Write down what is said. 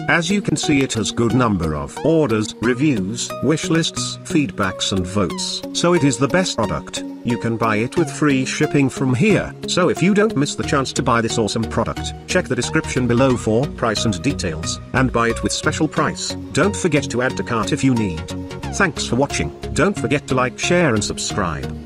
As you can see, it has good number of orders, reviews, wish lists, feedbacks and votes. So it is the best product. You can buy it with free shipping from here. So if you don't miss the chance to buy this awesome product, check the description below for price and details, and buy it with special price. Don't forget to add to cart if you need. Thanks for watching. Don't forget to like, share and subscribe.